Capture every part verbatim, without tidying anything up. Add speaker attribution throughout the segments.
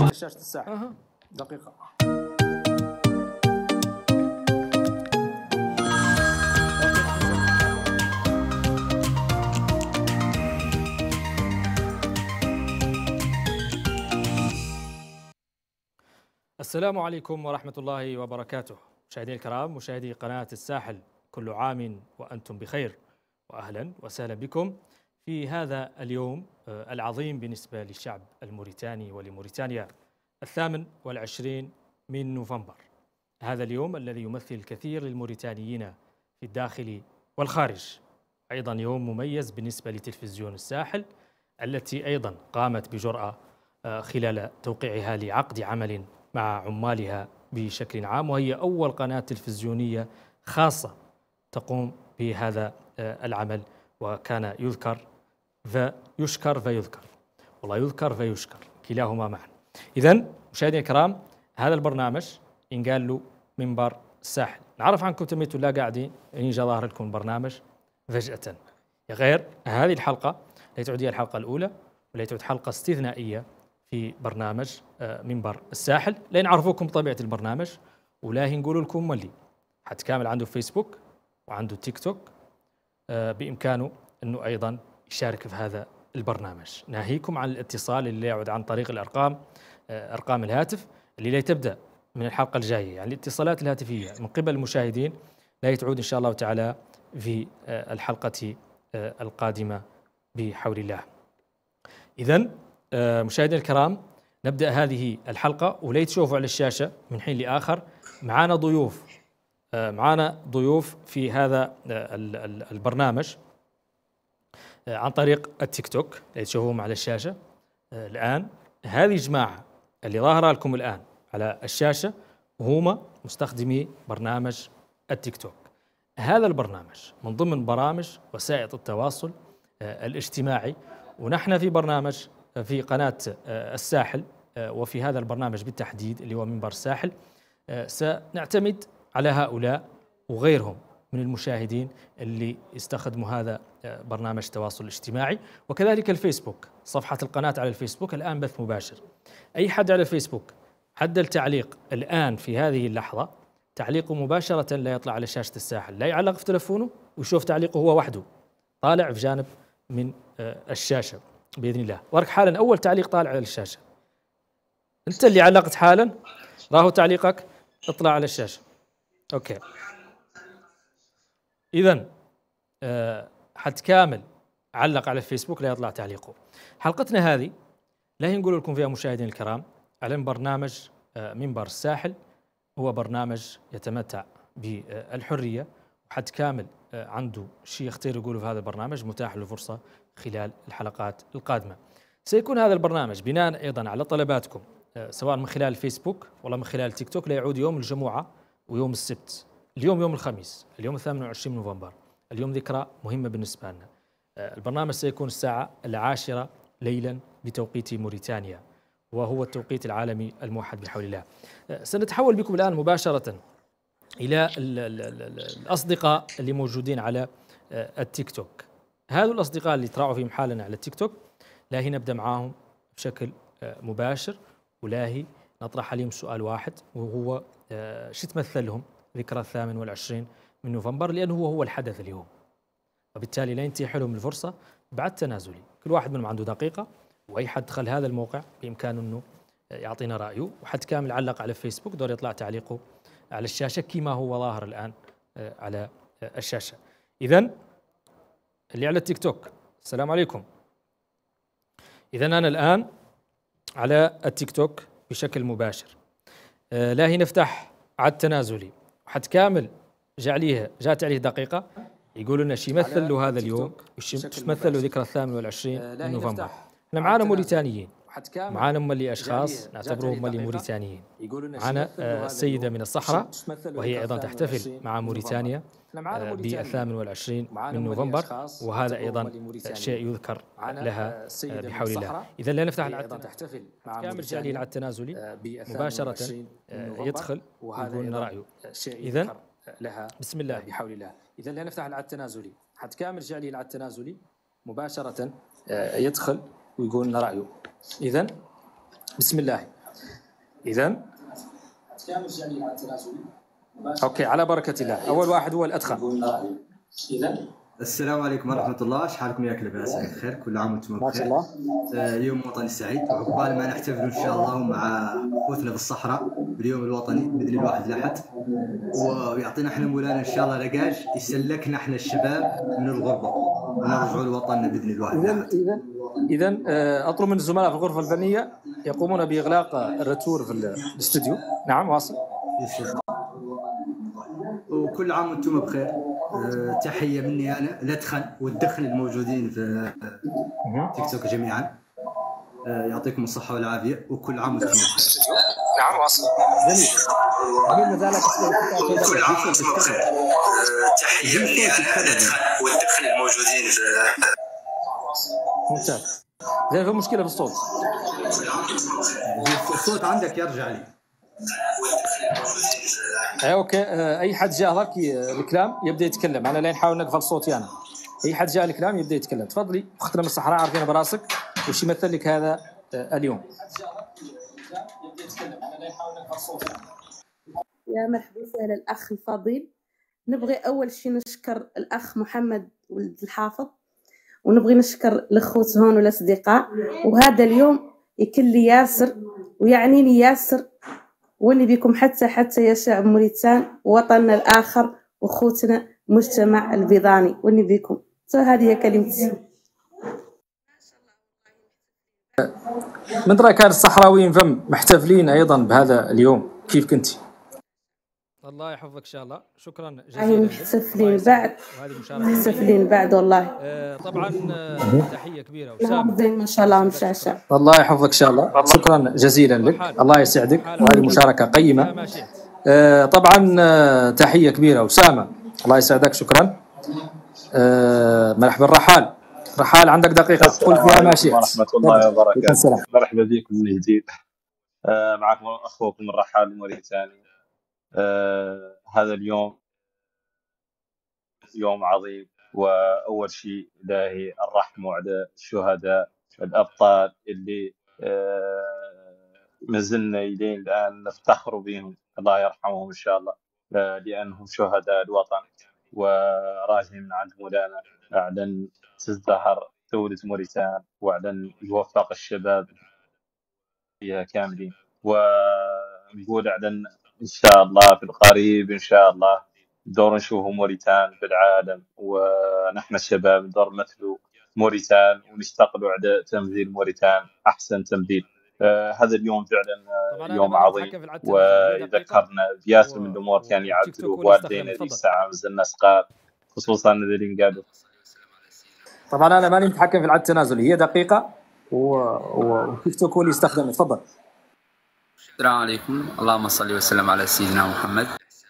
Speaker 1: شاشة الساحل. أه. دقيقة.
Speaker 2: السلام عليكم ورحمة الله وبركاته. مشاهدينا الكرام، مشاهدي قناة الساحل، كل عام وأنتم بخير، وأهلا وسهلا بكم في هذا اليوم العظيم بالنسبة للشعب الموريتاني ولموريتانيا، الثامن والعشرين من نوفمبر. هذا اليوم الذي يمثل الكثير للموريتانيين في الداخل والخارج، أيضا يوم مميز بالنسبة لتلفزيون الساحل التي أيضا قامت بجرأة خلال توقيعها لعقد عمل مع عمالها بشكل عام، وهي أول قناة تلفزيونية خاصة تقوم بهذا العمل، وكان يذكر فيشكر فيذكر، والله يذكر فيشكر، كلاهما معا. إذن مشاهدينا الكرام، هذا البرنامج إن قال له منبر الساحل، نعرف عنكم تميتوا لا قاعدين إن جا ظاهر لكم البرنامج فجأة. غير هذه الحلقة لا تعود هي الحلقة الأولى، ولا تعود حلقة استثنائية في برنامج منبر الساحل، لا نعرفوكم طبيعة البرنامج، ولا نقول لكم ملي حتى كامل عنده فيسبوك وعنده تيك توك، بإمكانه أنه أيضا يشارك في هذا البرنامج. ناهيكم عن الاتصال اللي يعود عن طريق الأرقام، أرقام الهاتف اللي لا تبدأ من الحلقة الجاية، يعني الاتصالات الهاتفية من قبل المشاهدين لا تعود إن شاء الله تعالى في الحلقة القادمة بحول الله. إذن مشاهدينا الكرام، نبدأ هذه الحلقة، ولي تشوفوا على الشاشة من حين لآخر معنا ضيوف معنا ضيوف في هذا البرنامج عن طريق التيك توك، اللي تشوفوهم على الشاشة الآن. هذه جماعة اللي ظاهرة لكم الآن على الشاشة هم مستخدمي برنامج التيك توك. هذا البرنامج من ضمن برامج وسائل التواصل الاجتماعي، ونحن في برنامج في قناة الساحل، وفي هذا البرنامج بالتحديد اللي هو منبر الساحل سنعتمد على هؤلاء وغيرهم من المشاهدين اللي يستخدموا هذا برنامج التواصل الاجتماعي، وكذلك الفيسبوك. صفحة القناة على الفيسبوك الآن بث مباشر، أي حد على الفيسبوك عدل تعليق الآن في هذه اللحظة، تعليقه مباشرة لا يطلع على شاشة الساحل، لا يعلق في تلفونه ويشوف تعليقه هو وحده طالع في جانب من الشاشة بإذن الله. ورك حالا أول تعليق طالع على الشاشة، أنت اللي علقت حالا راهو تعليقك اطلع على الشاشة. أوكي، إذن أه حد كامل علق على الفيسبوك لا يطلع تعليقه. حلقتنا هذه لا نقول لكم فيها مشاهدين الكرام على برنامج أه منبر الساحل، هو برنامج يتمتع بالحرية، وحد كامل أه عنده شيء يختار يقوله في هذا البرنامج متاح له فرصة خلال الحلقات القادمة. سيكون هذا البرنامج بناء أيضا على طلباتكم، أه سواء من خلال الفيسبوك ولا من خلال التيك توك. لا يعود يوم الجمعة ويوم السبت، اليوم يوم الخميس، اليوم الثامن والعشرين من نوفمبر، اليوم ذكرى مهمة بالنسبة لنا. البرنامج سيكون الساعة العاشرة ليلا بتوقيت موريتانيا، وهو التوقيت العالمي الموحد بحول الله. سنتحول بكم الآن مباشرة إلى الأصدقاء اللي موجودين على التيك توك. هذول الأصدقاء اللي تراعوا فيهم حالنا على التيك توك، لاهي نبدأ معاهم بشكل مباشر، ولاهي نطرح عليهم سؤال واحد، وهو شو تمثل لهم ذكرى الثامن والعشرين من نوفمبر، لأنه هو هو الحدث اليوم، وبالتالي لا ينتهي لهم الفرصة بعد تنازلي. كل واحد منهم عنده دقيقة، وأي حد دخل هذا الموقع بإمكانه أنه يعطينا رأيه، وحد كامل علق على فيسبوك دور يطلع تعليقه على الشاشة كما هو ظاهر الآن على الشاشة. إذن اللي على التيك توك السلام عليكم. إذن أنا الآن على التيك توك بشكل مباشر، لاهي نفتح عد تنازلي، وحد كامل جاء عليه جات عليه دقيقة يقول لنا شي يمثل له هذا اليوم، وش تمثل له ذكرى الثامن والعشرين من نوفمبر. احنا معانا موريتانيين، معانا ملي أشخاص نعتبرهم ملي موريتانيين، معنا السيدة من الصحراء وهي أيضا تحتفل مع موريتانيا بالثامن والعشرين من نوفمبر، وهذا أيضا شيء يذكر لها بحول الله. إذا لا نفتح العد كامل جالي العد التنازلي مباشرة يدخل ويقول لنا رأيه. إذن
Speaker 1: لها
Speaker 2: بسم الله
Speaker 1: بحول الله. إذا لا نفتح العد التنازلي، حد كامل جالي العد التنازلي مباشرة يدخل ويقول لنا رأيه. إذن بسم الله. إذا أوكي، على بركة الله. أول واحد هو الأدخن.
Speaker 3: السلام عليكم ورحمة الله، شحالكم ياك لاباس بخير؟ كل عام وانتم
Speaker 1: ما شاء
Speaker 3: بخير.
Speaker 1: الله.
Speaker 3: آه، يوم وطني سعيد، وعقبال ما نحتفلوا إن شاء الله مع خوتنا بالصحراء باليوم الوطني بإذن الواحد الأحد، ويعطينا احنا مولانا إن شاء الله لقاش يسلكنا احنا الشباب من الغربة ونرجعوا لوطننا بإذن الواحد الأحد.
Speaker 1: إذا إذا أطلب من الزملاء في الغرفة الفنية يقومون بإغلاق الرتور في الاستوديو. نعم، واصل.
Speaker 3: يسلمك. وكل عام وانتم بخير. أه تحيه مني انا الادخن والدخن الموجودين في تيك توك جميعا. أه يعطيكم الصحه والعافيه وكل عام وانتم بخير.
Speaker 1: نعم، واصل. جميل. جميل. ما زالت
Speaker 3: كل عام وانتم بخير. أه تحيه مني انا الادخن والدخن الموجودين في
Speaker 1: ممتاز. زين، في مشكله بالصوت.
Speaker 3: الصوت عندك يرجع لي.
Speaker 1: اي اوكي. اي حد جاء لك الكلام يبدا يتكلم. انا لين نحاول نقفل صوتي انا. اي حد جاء الكلام يبدا يتكلم. تفضلي اختنا من الصحراء، عارفين براسك وش يمثل لك هذا اليوم.
Speaker 4: يا مرحبا وسهلا الاخ الفضيل. نبغي اول شيء نشكر الاخ محمد ولد الحافظ، ونبغي نشكر الاخوت هون والاصدقاء. وهذا اليوم يكل لي ياسر ويعنيني ياسر، واني بكم حتى حتى يا شعب موريتان وطننا الاخر واخوتنا مجتمع البيضاني، واني بكم. هذه هي كلمتي.
Speaker 1: من رأيك كان الصحراويين فم محتفلين ايضا بهذا اليوم، كيف كنتي؟
Speaker 2: الله يحفظك ان شاء الله. شكرا جزيلا.
Speaker 4: محتفلين بعد محتفلين بعد والله.
Speaker 2: آه طبعا آه تحيه كبيره وسام.
Speaker 4: ما شاء الله مشعشع.
Speaker 1: الله يحفظك ان شاء الله. شكرا جزيلا لك، الله يسعدك، وهذه مشاركه قيمه. آه طبعا آه تحيه كبيره وسامه، الله يسعدك. شكرا. آه مرحبا. رحال. رحال عندك دقيقه تقول فيها ما شئت.
Speaker 5: ورحمه الله وبركاته. مرحبا بكم من جديد. آه معكم اخوكم الرحال الموريتاني. آه هذا اليوم يوم عظيم، وأول شيء إلهي الرحمة على الشهداء الأبطال اللي آه ما زلنا إلين الآن نفتخر بهم، الله يرحمهم إن شاء الله، لأنهم شهداء الوطن. وراجعين من عند مولانا أعلن تزدهر دولة موريتان، وأعلن يوفق الشباب فيها كاملين، ونقول أعلن إن شاء الله في القريب إن شاء الله دور نشوفه موريتان بالعالم، ونحن الشباب ندور مثلوا موريتان ونشتغلوا على تمثيل موريتان أحسن تمثيل. آه هذا اليوم فعلا يوم عظيم، ويذكرنا بياسر من الأمور كان يعدلوا والدينا ذي الساعة مازلنا صغار، خصوصا الذين قالوا.
Speaker 1: طبعا أنا ماني متحكم في العد التنازلي، هي دقيقة وكيف تكون يستخدم. تفضل.
Speaker 6: السلام عليكم، اللهم صل وسلم على سيدنا محمد.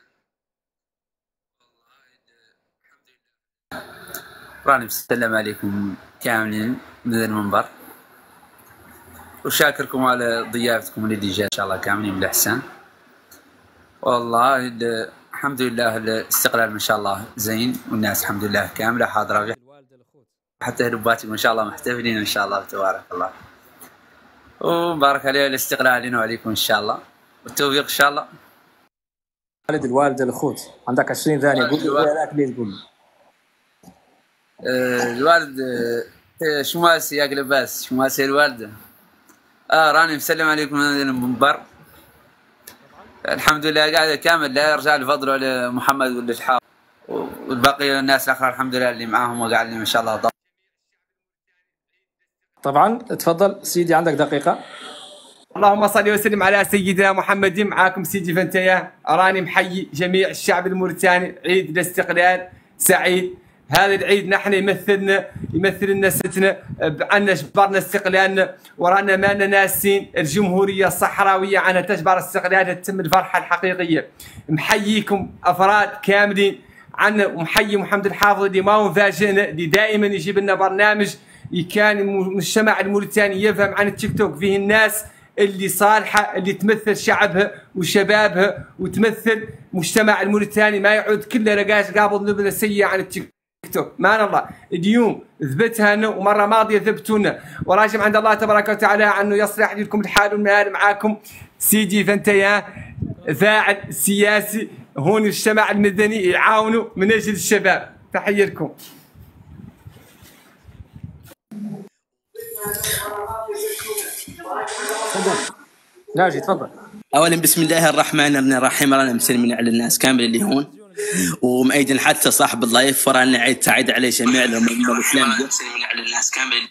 Speaker 6: راني مسلم عليكم كاملين من المنبر، وشاكركم على ضيافتكم اللي جاء ان شاء الله كاملين بالاحسان. والله الحمد لله الاستقلال ما شاء الله زين، والناس الحمد لله كامله حاضره، حتى هلباتي ما شاء الله محتفلين ان شاء الله تبارك الله. وبارك عليه الاستقلال علينا وعليكم ان شاء الله، والتوفيق ان شاء الله.
Speaker 1: والد الوالد الاخوت عندك عشرين ثانيه، قول لي هذاك اللي تقول.
Speaker 6: آه الوالد آه شماسي يا لباس، شماسي الوالده. اه راني مسلم عليكم من المنبر. الحمد لله قاعده كامل، لا يرجع الفضل على محمد ولا الحافظ والبقيه الناس الاخرى الحمد لله اللي معاهم وقاعدين ما شاء الله.
Speaker 1: طبعا تفضل سيدي، عندك دقيقة.
Speaker 7: اللهم صل وسلم على سيدنا محمد. معاكم سيدي فنتيا، راني محيي جميع الشعب الموريتاني، عيد الاستقلال سعيد. هذا العيد نحن يمثلنا يمثل لنا ستنا، عنا جبرنا استقلالنا، ورانا مالنا ناسين الجمهورية الصحراوية عنها تجبر استقلالها، تتم الفرحة الحقيقية. محييكم أفراد كاملين عنا، ومحيي محمد الحافظ اللي ما هو مفاجئنا، اللي دائما يجيب لنا برنامج كان المجتمع الموريتاني يفهم عن التيك توك، فيه الناس اللي صالحه اللي تمثل شعبها وشبابها وتمثل مجتمع الموريتاني، ما يعود كله رقاش قابض نبذه سيئه عن التيك تيك توك. مان الله اليوم ثبتها لنا ومره ماضيه ثبتونا، وراجم عند الله تبارك وتعالى انه يصلح لكم الحال والمال. معاكم سيدي فانتيا فاعل سياسي هون المجتمع المدني يعاونوا من اجل الشباب. تحيه لكم.
Speaker 1: ناجي تفضل.
Speaker 8: اولا بسم الله الرحمن الرحيم، رانا مسلمين على الناس كامل اللي هون، ومأيدين حتى صاحب اللايف، ورانا عيد سعيد عليه جميع الامه الاسلاميه. مسلمين على الناس كامل.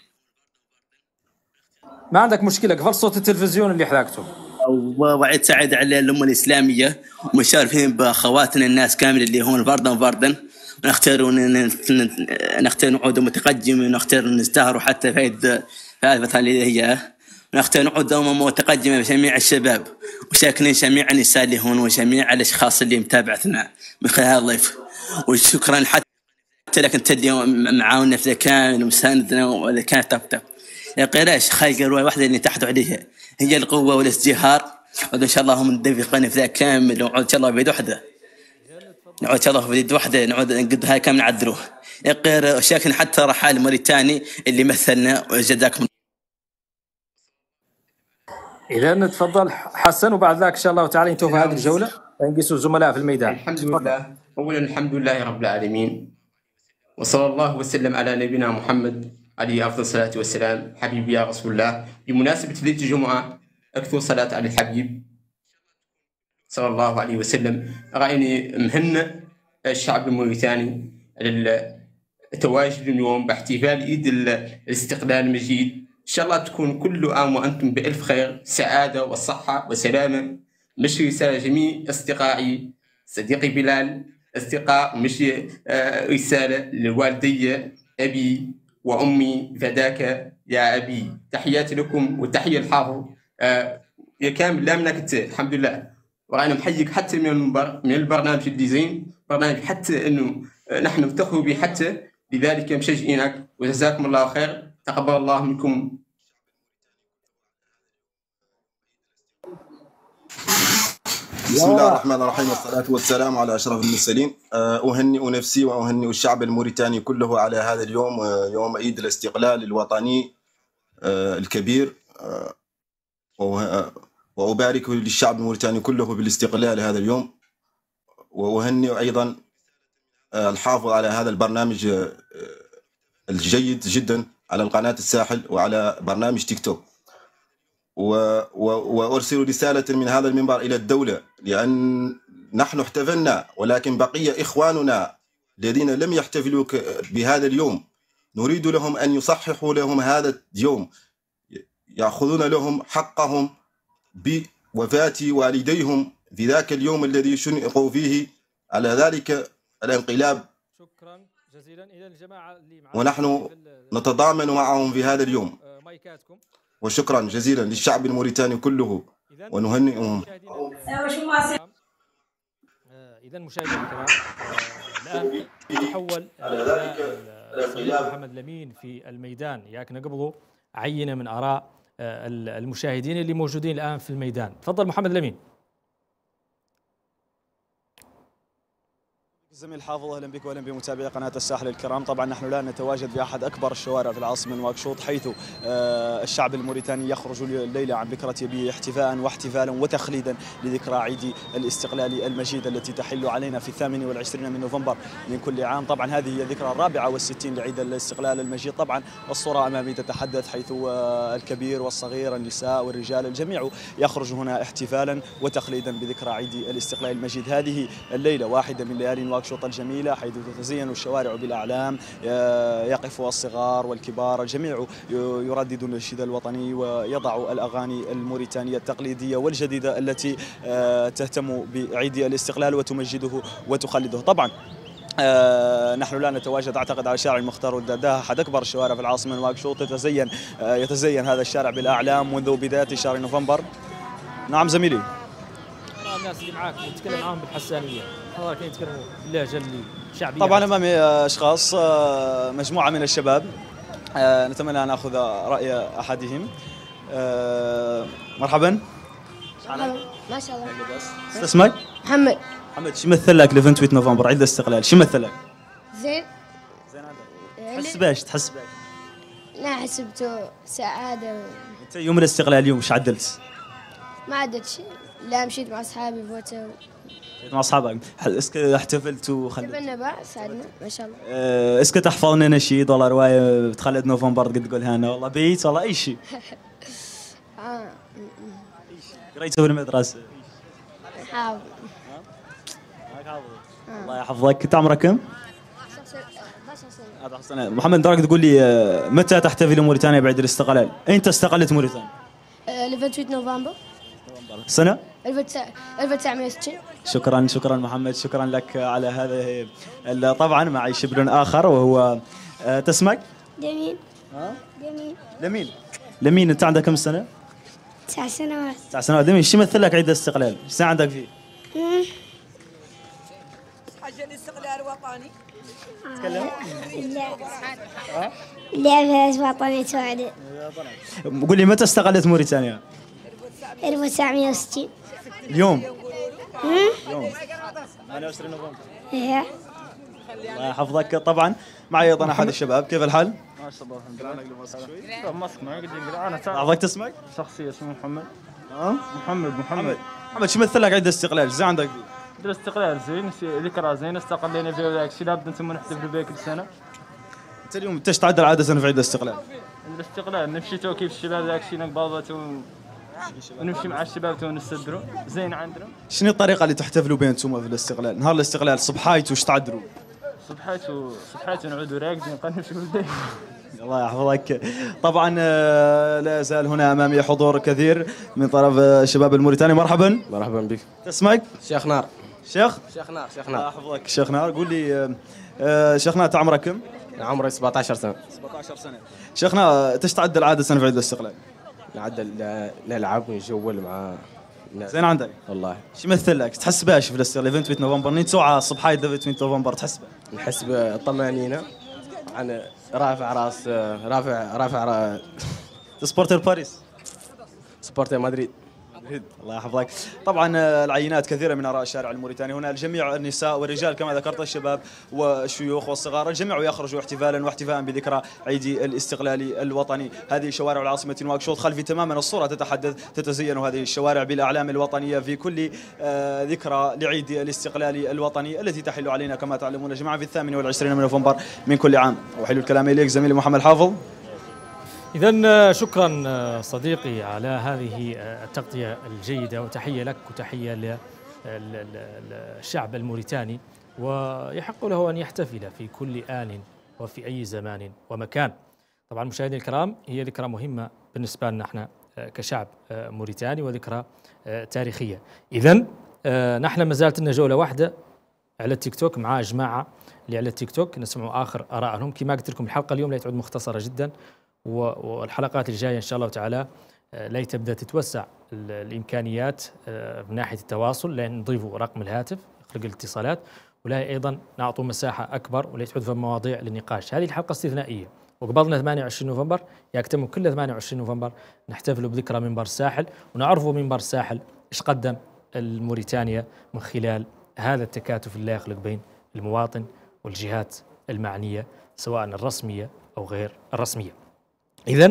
Speaker 1: ما عندك مشكله، قفل صوت التلفزيون اللي حلاقته.
Speaker 8: وعيد سعيد على الامه الاسلاميه، ومشارفين باخواتنا الناس كامل اللي هون فردا فردا. نختار نختار نعود متقدم، ونختار نزدهر حتى في هذه الفتره اللي هي نختار نعود أمم متقدمة بجميع الشباب، وشاكرين جميع النساء اللي هون وجميع الأشخاص اللي متابعتنا من خلال هذا اللايف. وشكرا حتى لك أنت اليوم معاونا في كامل ومساندنا، ولا كانت تفتح يا قراش خلق الرواية واحدة اللي تحت عليها هي القوة والازدهار. وإن شاء الله هم ندفقنا في ذا كامل، ونعود إن شاء الله بيد واحدة، نعود إن شاء الله بيد واحدة، نعود نقد هاي كامل نعدلوه. يا قير شاكرين حتى رحال موريتاني اللي مثلنا، وجزاكم.
Speaker 1: إذا تفضل حسن، وبعد ذاك إن شاء الله تعالى نتوفى هذه الجولة نقيسوا الزملاء في الميدان.
Speaker 7: الحمد لله. أولا الحمد لله رب العالمين، وصلى الله وسلم على نبينا محمد عليه أفضل الصلاة والسلام. حبيبي يا رسول الله، بمناسبة ليلة الجمعة أكثر صلاة على الحبيب صلى الله عليه وسلم. رأيني مهنة الشعب الموريتاني على التواجد اليوم باحتفال عيد الاستقلال المجيد. إن شاء الله تكون كل عام وأنتم بألف خير، سعادة والصحة وسلامة. مشي رسالة جميع أصدقائي، صديقي بلال، أصدقاء مشي رسالة لوالدي أبي وأمي فداك يا أبي. تحياتي لكم وتحية الحافظ يا كامل. لا منك الحمد لله، وأنا محييك حتى من المنبر من البرنامج الديزين، برنامج حتى أنه نحن نفتخر به، حتى لذلك مشجعينك، وجزاكم الله خير. تقبل الله منكم.
Speaker 9: بسم الله الرحمن الرحيم، والصلاة والسلام على أشرف المرسلين. أهنئ نفسي وأهنئ الشعب الموريتاني كله على هذا اليوم، يوم عيد الاستقلال الوطني الكبير، وأبارك للشعب الموريتاني كله بالاستقلال هذا اليوم. وأهنئ أيضا الحافظ على هذا البرنامج الجيد جدا على القناة الساحل وعلى برنامج تيك توك. وأرسل رسالة من هذا المنبر إلى الدولة، لأن نحن احتفلنا ولكن بقي إخواننا الذين لم يحتفلوا بهذا اليوم، نريد لهم أن يصححوا لهم هذا اليوم، يأخذون لهم حقهم بوفاة والديهم في ذاك اليوم الذي شنقوا فيه على ذلك الانقلاب.
Speaker 2: شكرا جزيلا. إذا الجماعة اللي
Speaker 9: ونحن نتضامن معهم في هذا اليوم. وشكرا جزيلا للشعب الموريتاني كله، ونهنئهم.
Speaker 2: إذا مشاهدينا الكرام، الآن يتحول الصديق محمد لمين في الميدان، ياك قبله عينة من آراء المشاهدين اللي موجودين الآن في الميدان. تفضل محمد لمين.
Speaker 10: زميل حافظ، اهلا بك واهلا بمتابعي قناه الساحل الكرام. طبعا نحن الان نتواجد في احد اكبر الشوارع في العاصمه نواكشوط، حيث الشعب الموريتاني يخرج الليله عن بكره يبيه احتفاء واحتفالا وتخليدا لذكرى عيد الاستقلال المجيد التي تحل علينا في الثامن والعشرين من نوفمبر من كل عام. طبعا هذه هي الذكرى الرابعه والستين لعيد الاستقلال المجيد. طبعا الصوره امامي تتحدث، حيث الكبير والصغير، النساء والرجال، الجميع يخرج هنا احتفالا وتخليدا بذكرى عيد الاستقلال المجيد. هذه الليله واحده من ليالي نواكشوط الجميلة، حيث تتزين الشوارع بالأعلام، يقف الصغار والكبار، الجميع يردد النشيد الوطني ويضع الأغاني الموريتانية التقليدية والجديدة التي تهتم بعيد الاستقلال وتمجده وتخلده. طبعا آه نحن الآن نتواجد أعتقد على شارع المختار والداداه، أحد أكبر الشوارع في العاصمة نواكشوط. يتزين آه يتزين هذا الشارع بالأعلام منذ بداية شهر نوفمبر. نعم زميلي.
Speaker 2: الناس اللي معاك نتكلم معاهم بالحسانيه، حضرتك يتكلموا باللهجه الشعبيه.
Speaker 10: طبعا امامي اشخاص، مجموعه من الشباب، نتمنى ان ناخذ راي احدهم. مرحبا.
Speaker 11: ما شاء الله.
Speaker 10: شو اسمك؟
Speaker 11: محمد.
Speaker 10: محمد، شو يمثل لك الايفنت نوفمبر عيد الاستقلال؟ شو يمثل لك؟
Speaker 11: زين.
Speaker 10: تحس باش تحس باش
Speaker 11: لا حسبته سعادة.
Speaker 10: انت يوم الاستقلال اليوم ايش عدلت؟
Speaker 11: ما عدت شيء، لا مشيت مع اصحابي فوتوا
Speaker 10: مع اصحابك اسكو احتفلت وخلت
Speaker 11: تبنى بقى ساعدنا ما شاء الله.
Speaker 10: أه اسكو تحفظنا نشيد ولا روايه بتخلد نوفمبر قد تقولها لنا والله بيت والله اي شيء.
Speaker 11: اه
Speaker 10: قريته بالمدرسه
Speaker 11: حافظ.
Speaker 10: الله يحفظك. انت عمرك كم؟ أربع سنة. محمد راك تقول لي متى تحتفل موريتانيا بعيد الاستقلال؟ أنت استقلت موريتانيا؟
Speaker 11: ل ثمانية وعشرين نوفمبر
Speaker 10: سنة؟
Speaker 11: ألف وتسعمئة وستين.
Speaker 10: شكرا شكرا محمد، شكرا لك على هذا. طبعا معي شبل آخر وهو تسمك؟
Speaker 11: جميل.
Speaker 10: ها؟
Speaker 11: جميل.
Speaker 10: لمين؟ لمين أنت عندك كم سنة؟
Speaker 11: تسع سنوات.
Speaker 10: تسع سنوات. جميل. شو يمثل لك عيد الاستقلال؟ ايش سنة عندك فيه؟
Speaker 12: حاجة الاستقلال الوطني.
Speaker 10: تكلم؟
Speaker 11: اللعبة وطنية سعودية.
Speaker 10: قول لي متى استقلت موريتانيا؟
Speaker 11: ألف وتسعمئة وستين.
Speaker 10: اليوم؟ اليوم ثمانية وعشرين نوفمبر.
Speaker 11: ايه.
Speaker 10: الله يحفظك. طبعا معي ايضا احد الشباب. كيف الحال؟
Speaker 13: ما شاء الله الحمد لله. نقلب ماسك شوي. ماسك معي قد انا تعرف.
Speaker 10: اعطاك تسمك؟
Speaker 13: شخصية اسمه محمد.
Speaker 10: ها؟
Speaker 13: محمد محمد.
Speaker 10: محمد شو مثل لك عيد الاستقلال؟ ايش عندك فيه؟
Speaker 13: عيد الاستقلال زين، ذكرى زين استقلينا فيه وذاك الشيء لابد انتم نحتفلوا به كل سنة.
Speaker 10: انت اليوم ايش تعدل عادة في عيد الاستقلال؟
Speaker 13: عيد الاستقلال نمشي تو كيف الشباب ذاك الشيء نقبضته ونمشي مع الشباب تو نستدروا زين عندنا.
Speaker 10: شنو الطريقة اللي تحتفلوا بها انتم في الاستقلال؟ نهار الاستقلال صبحايت وش تعدلوا؟
Speaker 13: صبحيت صبحيت نعودوا راقدين نقنفوا بالليل.
Speaker 10: الله يحفظك. طبعا لا يزال هنا امامي حضور كثير من طرف شباب الموريتاني. مرحبا.
Speaker 14: مرحبا بك.
Speaker 10: اسمك؟
Speaker 14: شيخ نار.
Speaker 10: شيخ؟
Speaker 14: شيخ نار. شيخ
Speaker 10: الله
Speaker 14: نار.
Speaker 10: يحفظك. شيخ نار. قول لي شيخ نار عمرك كم؟
Speaker 14: عمري سبعة عشر سنة.
Speaker 10: سبعة عشر سنة. شيخنا ايش تعدل عادة في عيد الاستقلال؟
Speaker 14: نعدل نلعب ونجول مع الناس.
Speaker 10: زين عندك؟
Speaker 14: والله.
Speaker 10: شو يمثل لك؟ تحس باش في الاستقلال ثمانية نوفمبر نيتو على صبحاية ثمانية نوفمبر تحس به؟
Speaker 14: نحس بالطمأنينة عن رافع راس رافع رافع را...
Speaker 10: سبورتر باريس.
Speaker 14: سبورتر مدريد.
Speaker 10: مدريد. الله يحفظك. طبعا العينات كثيره من اراء الشارع الموريتاني هنا، الجميع النساء والرجال كما ذكرت، الشباب والشيوخ والصغار، الجميع يخرجوا احتفالا واحتفاء بذكرى عيد الاستقلال الوطني. هذه شوارع العاصمه نواكشوط، خلفي تماما الصوره تتحدث، تتزين هذه الشوارع بالاعلام الوطنيه في كل آه ذكرى لعيد الاستقلال الوطني التي تحل علينا كما تعلمون جماعه في الثامن والعشرين من نوفمبر من كل عام. واحيل الكلام اليك زميلي محمد حافظ.
Speaker 2: إذن شكرا صديقي على هذه التغطية الجيدة، وتحية لك وتحية للشعب الموريتاني، ويحق له أن يحتفل في كل آن وفي أي زمان ومكان. طبعا مشاهدينا الكرام، هي ذكرى مهمة بالنسبة لنا احنا كشعب موريتاني وذكرى تاريخية. إذن نحن ما زالت لنا جولة واحدة على التيك توك مع جماعة اللي على التيك توك نسمع آخر آرائهم. كما قلت لكم الحلقة اليوم لا تعود مختصرة جدا، والحلقات الجاية إن شاء الله تعالى لا تبدأ تتوسع الإمكانيات من ناحية التواصل، لأن نضيفوا رقم الهاتف يخرج الاتصالات، ولا أيضا نعطوا مساحة أكبر ولا تحدث مواضيع للنقاش. هذه الحلقة استثنائية، وقبضنا ثمانية وعشرين نوفمبر، يكتمل كل ثمانية وعشرين نوفمبر نحتفل بذكرى منبر الساحل، ونعرفوا منبر الساحل إيش قدم الموريتانيا من خلال هذا التكاتف اللي يخلق بين المواطن والجهات المعنية سواء الرسمية أو غير الرسمية. إذن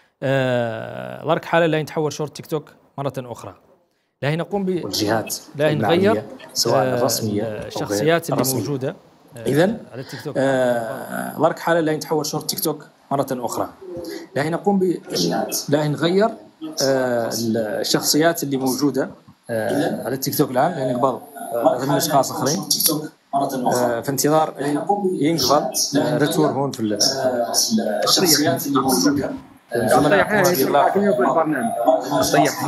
Speaker 2: آه لارك حالة لا يتحول شورت تيك توك مرة أخرى، لا نقوم ب
Speaker 1: والجهات
Speaker 2: لا نغير
Speaker 1: سواء
Speaker 2: آه
Speaker 1: الرسمية
Speaker 2: الشخصيات اللي
Speaker 1: الرسمية.
Speaker 2: موجودة آه
Speaker 1: إذن
Speaker 2: على التيك توك.
Speaker 1: آه لارك حالة لا يتحول شورت تيك توك مرة أخرى، لا نقوم ب لا نغير آه الشخصيات اللي موجودة آه على التيك توك الآن، لأن قبل ثمان آه أشخاص آخرين آه في انتظار ينقبض آه ريتور هون في الشخصيات اللي موجودة.
Speaker 13: طيحنا في البرنامج طيحنا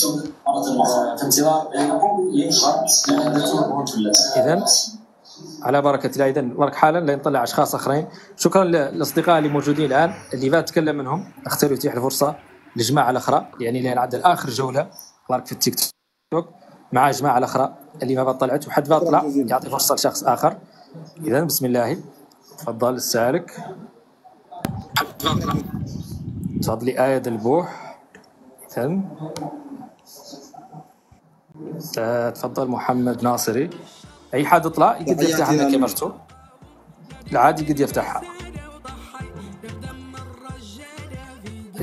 Speaker 1: في انتظار ينقبض ريتور هون في. إذن على بركة الله، إذن برك حالا لا نطلع أشخاص آخرين. شكرا للأصدقاء اللي موجودين الآن، اللي بات تكلم منهم اختار يتيح الفرصة لجماعة الأخرى، يعني اللي نعدل آخر جولة برك في التيك توك مع جماعة الأخرى اللي ما طلعت، وحد بطلع يعطي فرصة لشخص آخر. إذن بسم الله، تفضل السالك. تفضلي آية البوح. إذن تفضل محمد ناصري. أي حد يطلع يقدر يفتح عندك كاميرته العادي، قد يفتحها.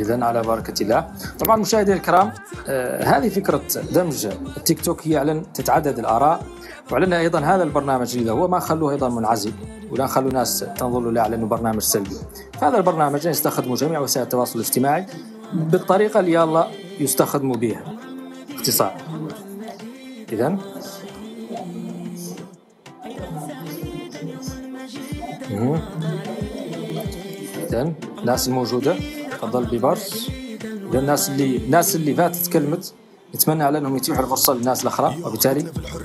Speaker 1: إذن على بركة الله. طبعا مشاهدينا الكرام، آه هذه فكرة دمج التيك توك، هي أعلن تتعدد الآراء، وأعلن أيضا هذا البرنامج إذا هو ما خلوه أيضا منعزل ولا خلوا ناس تنظر له على أنه برنامج سلبي. فهذا البرنامج يستخدمه جميع وسائل التواصل الاجتماعي بالطريقة اللي يلا يستخدموا بها باختصار. إذن إذن الناس الموجودة تفضل ببرس. إذن الناس اللي الناس اللي فاتت تكلمت، نتمنى على انهم يتيحوا الفرصه للناس الاخرى، وبالتالي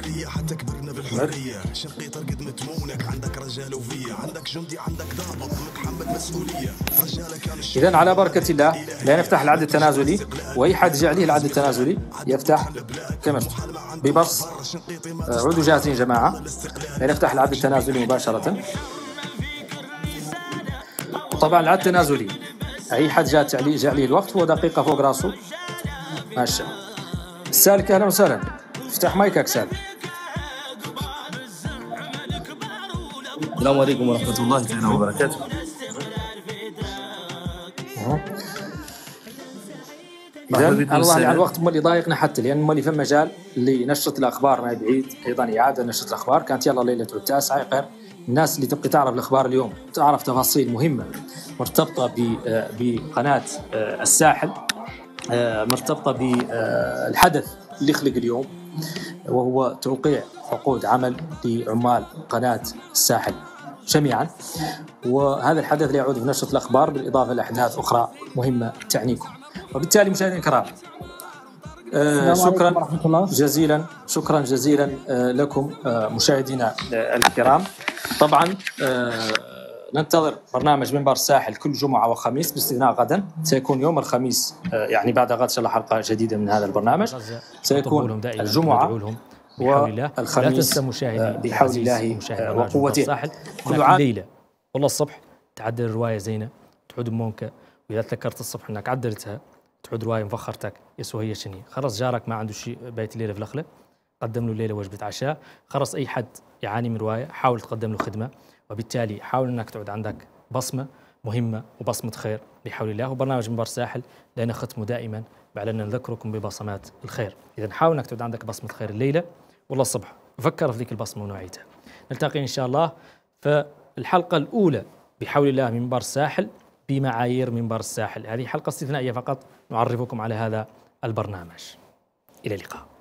Speaker 1: اذا على بركه الله لا نفتح العد التنازلي، واي حد جاء عليه العد التنازلي يفتح كما ببرص. عودوا جاهزين يا جماعه، لا نفتح العد التنازلي مباشره. طبعا العد التنازلي اي حد جاء عليه جاء عليه الوقت هو دقيقه فوق راسه. ماشي سالك، اهلا وسهلا، افتح مايكك سالك.
Speaker 15: السلام عليكم ورحمة الله تعالى وبركاته.
Speaker 1: إذا الله على الوقت هو اللي ضايقنا حتى، لأن هو اللي في مجال اللي نشرة الأخبار ما بعيد، أيضا إعادة نشرة الأخبار كانت يلا ليلة التاسعة غير الناس اللي تبقى تعرف الأخبار اليوم، تعرف تفاصيل مهمة مرتبطة بقناة الساحل، مرتبطة بالحدث اللي خلق اليوم، وهو توقيع عقود عمل لعمال قناة الساحل جميعا. وهذا الحدث لا يعود بنشرة الأخبار بالإضافة لأحداث أخرى مهمة تعنيكم. وبالتالي مشاهدينا الكرام، آه شكرا جزيلا شكرا جزيلا آه لكم آه مشاهدينا آه الكرام. طبعا آه ننتظر برنامج منبر الساحل كل جمعة وخميس باستثناء غدا، سيكون يوم الخميس آه يعني بعد غد إن شاء الله حلقة جديدة من هذا البرنامج، سيكون الجمعة والخميس بحول الله وقوته.
Speaker 2: كل عام ليلة والله الصبح تعدل الرواية زينة تعود مونكا، وإذا تذكرت الصبح أنك عدلتها تعود رواية مفخرتك يسوى هي شني. خلص جارك ما عنده شيء بيت الليلة في الأخلة، قدم له الليلة وجبة عشاء. خلص أي حد يعاني من رواية حاول تقدم له خدمة، وبالتالي حاول أنك تعود عندك بصمة مهمة وبصمة خير بحول الله. وبرنامج منبر الساحل لأن ختمه دائما بعلنا نذكركم ببصمات الخير. إذا حاول أنك تعود عندك بصمة خير الليلة والله الصبح، فكر في ذيك البصمة ونوعيتها. نلتقي إن شاء الله في الحلقة الأولى بحول الله من منبر الساحل بمعايير منبر الساحل. هذه حلقة استثنائية فقط نعرفكم على هذا البرنامج. إلى اللقاء.